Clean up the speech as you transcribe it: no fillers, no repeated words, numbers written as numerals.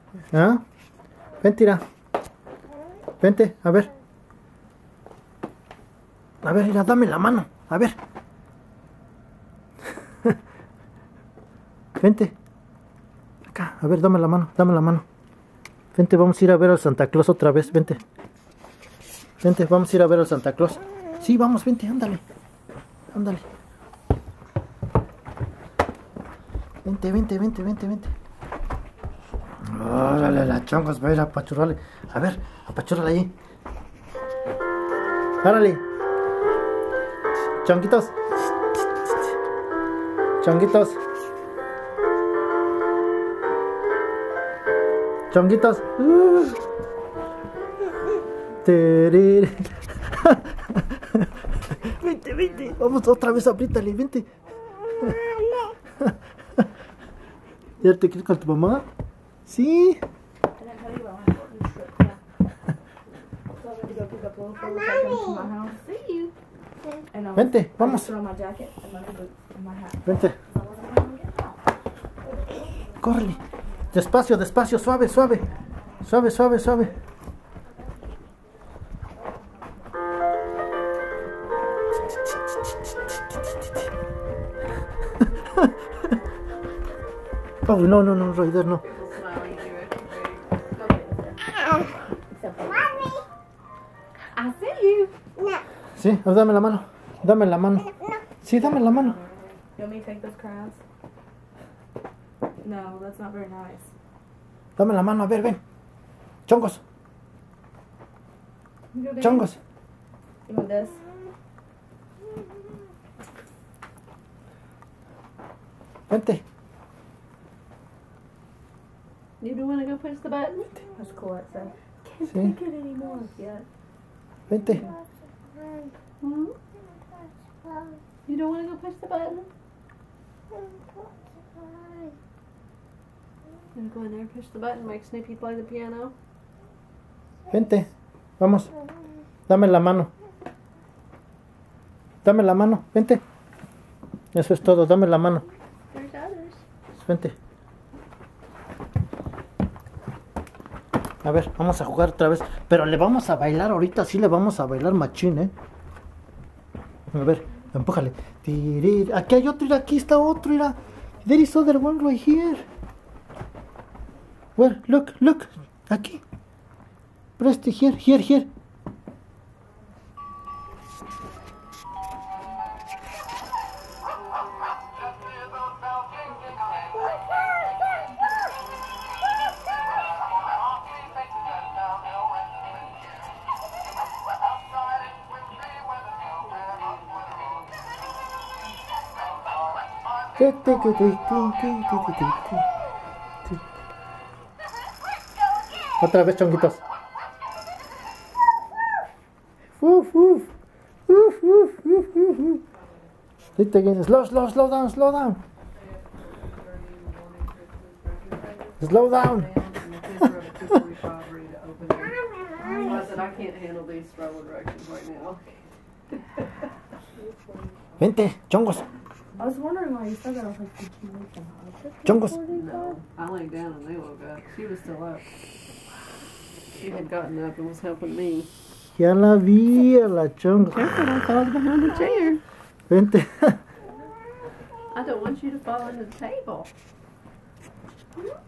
¿Ah? Vente, mira. Vente, a ver. A ver, mira, dame la mano. A ver. Vente. Acá, a ver, dame la mano, dame la mano. Vente, vamos a ir a ver al Santa Claus otra vez, vente. Vente, vamos a ir a ver al Santa Claus. Sí, vamos, vente, ándale. Ándale. Vente, vente, vente, vente, vente. Órale, la chongos, va a ir a apachurrarle. A ver, apachurrale ahí. Órale. Chonguitos. Chonguitos. Chonguitos. Terere. Vente, vente. Vamos otra vez, apriétale, vente. ¿Ya te quieres con tu mamá? Sí. Vente, vamos. Vente. Córrele. Despacio, despacio, suave, suave. Suave, suave, suave. Oh, no, no, no, Raider, no. I see you. Sí, dame la mano. Dame la mano. Sí, dame la mano. You want me to take those crayons? No, that's not very nice. Dame la mano, a ver, ven. Chongos. Chongos. You want this? Vente. You don't want to go push the button? That's cool, it said. Can't Sí. take it anymore yet. Vente. Hmm? You don't want to go push the button? You want to go in there and push the button, make Snoopy play the piano? Vente. Vamos. Dame la mano. Dame la mano. Vente. Eso es todo. Dame la mano. There's others. Vente. A ver, vamos a jugar otra vez. Pero le vamos a bailar ahorita. Sí le vamos a bailar machín, ¿eh? A ver, empújale. Aquí hay otro, mira, aquí está otro, mira. There is other one right here. Where? Look, look. Aquí. Press here, here, here. Otra vez, chonguitos. Uf, uf. Uf, uf, uf, uf, uf. Slow down, slow down. Slow down. I said I can't handle these travel directions right now. Vente, chongos. I was wondering why you said that. I was like, did you wake them up? Chongos. No, I laid down and they woke up. She was still up. She had gotten up and was helping me. Ya la vi a la chongo. Careful, don't fall behind the chair. Vente. I don't want you to fall into the table.